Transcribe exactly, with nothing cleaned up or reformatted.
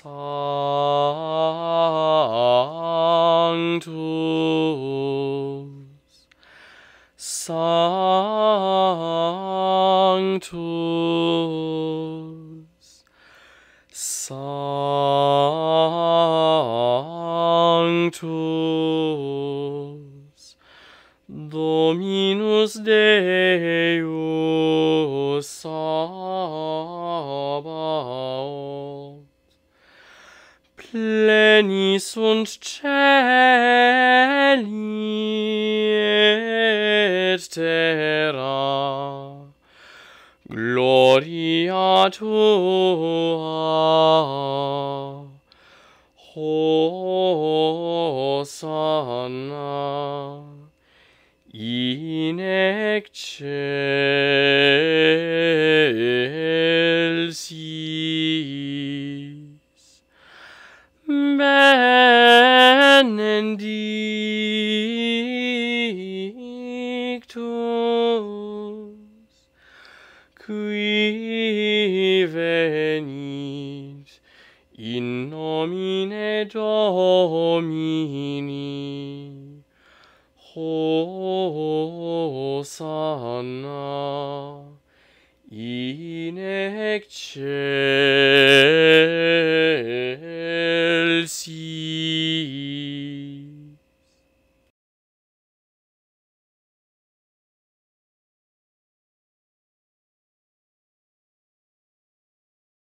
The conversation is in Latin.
Sanctus, Sanctus, Sanctus, Dominus Deus Sabaoth, pleni sunt caeli et terra, gloria tua, Hosanna in excelsis, benedictus, qui venit in nomine Domini, Hosanna in excelsis.